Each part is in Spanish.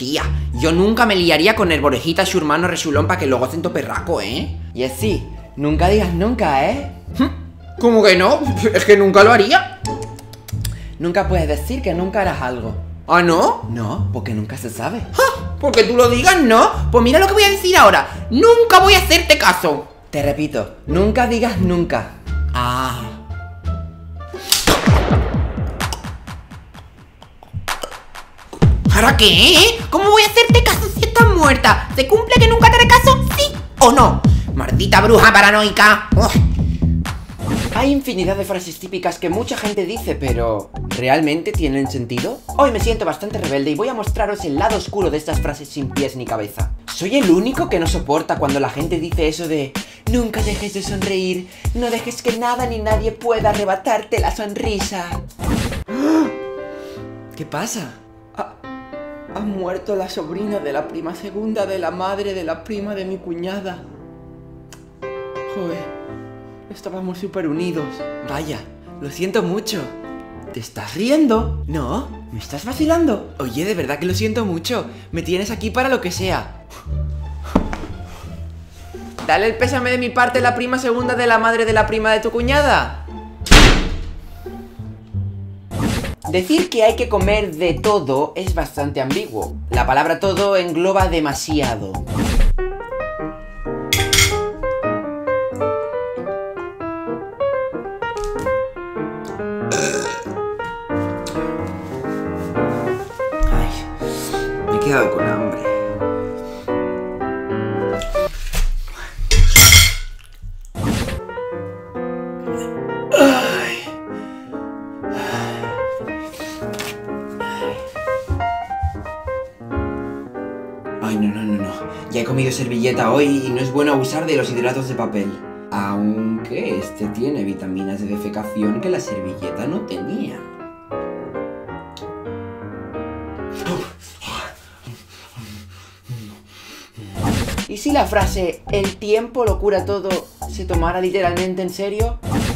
Tía, yo nunca me liaría con Herborejita, su hermano Resulón, para que luego hacen perraco, ¿eh? Y así, nunca digas nunca, ¿eh? ¿Cómo que no? Es que nunca lo haría. Nunca puedes decir que nunca harás algo. ¿Ah, no? No, porque nunca se sabe. ¡Ja! Porque tú lo digas, ¿no? Pues mira lo que voy a decir ahora. Nunca voy a hacerte caso. Te repito, nunca digas nunca. Ah. ¿Ahora qué? ¿Cómo voy a hacerte caso si estás muerta? ¿Se cumple que nunca te haré caso? ¿Sí o no? ¡Maldita bruja paranoica! ¡Uf! Hay infinidad de frases típicas que mucha gente dice, pero ¿realmente tienen sentido? Hoy me siento bastante rebelde y voy a mostraros el lado oscuro de estas frases sin pies ni cabeza. ¿Soy el único que no soporta cuando la gente dice eso de nunca dejes de sonreír, no dejes que nada ni nadie pueda arrebatarte la sonrisa? ¿Qué pasa? Ha muerto la sobrina de la prima segunda de la madre de la prima de mi cuñada. Joder. Estábamos súper unidos. Vaya, lo siento mucho. ¿Te estás riendo? No, ¿me estás vacilando? Oye, de verdad que lo siento mucho. Me tienes aquí para lo que sea. Dale el pésame de mi parte a la prima segunda de la madre de la prima de tu cuñada. Decir que hay que comer de todo es bastante ambiguo. La palabra todo engloba demasiado. Me he quedado con hambre. Ay, no. Ya he comido servilleta hoy y no es bueno abusar de los hidratos de papel. Aunque este tiene vitaminas de defecación que la servilleta no tenía. ¿Y si la frase "el tiempo lo cura todo" se tomara literalmente en serio?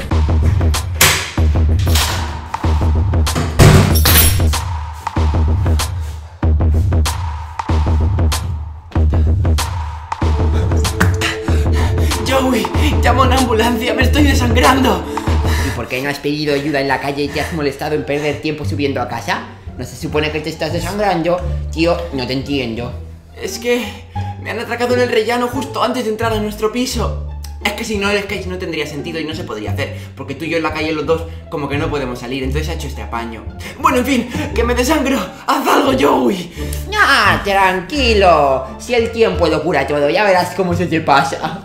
Joey, llama a una ambulancia, me estoy desangrando. ¿Y por qué no has pedido ayuda en la calle y te has molestado en perder tiempo subiendo a casa? ¿No se supone que te estás desangrando? Tío, no te entiendo. Es que me han atracado en el rellano justo antes de entrar a nuestro piso. Es que si no el sketch no tendría sentido y no se podría hacer, porque tú y yo en la calle los dos como que no podemos salir, entonces ha hecho este apaño. Bueno, en fin, que me desangro. ¡Haz algo, Joey! ¡Ah, tranquilo! Si el tiempo lo cura todo, ya verás cómo se te pasa.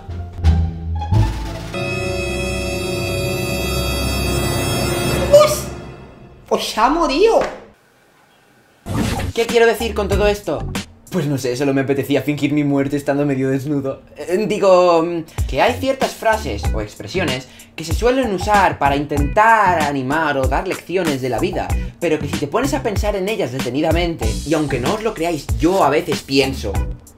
¡Pues ha morido! ¿Qué quiero decir con todo esto? Pues no sé, solo me apetecía fingir mi muerte estando medio desnudo. Digo, que hay ciertas frases o expresiones que se suelen usar para intentar animar o dar lecciones de la vida, pero que si te pones a pensar en ellas detenidamente, y aunque no os lo creáis, yo a veces pienso,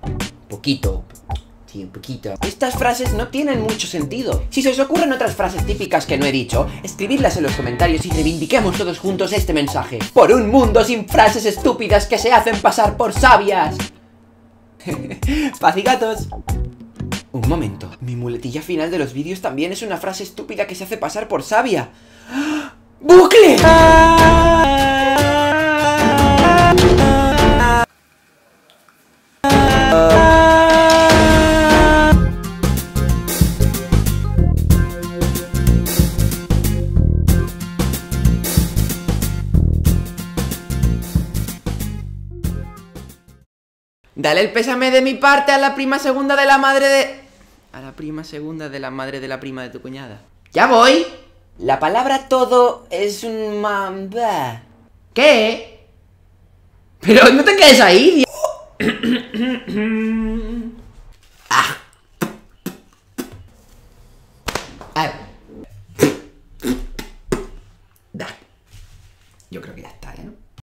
un poquito. Estas frases no tienen mucho sentido. Si se os ocurren otras frases típicas que no he dicho, escribidlas en los comentarios y reivindiquemos todos juntos este mensaje. Por un mundo sin frases estúpidas que se hacen pasar por sabias. Paz y gatos. Un momento, mi muletilla final de los vídeos también es una frase estúpida que se hace pasar por sabia. ¡Bucle! Dale el pésame de mi parte a la prima segunda de la madre de... A la prima segunda de la madre de la prima de tu cuñada. ¡Ya voy! La palabra todo es un mamba. ¿Qué? Pero no te quedes ahí,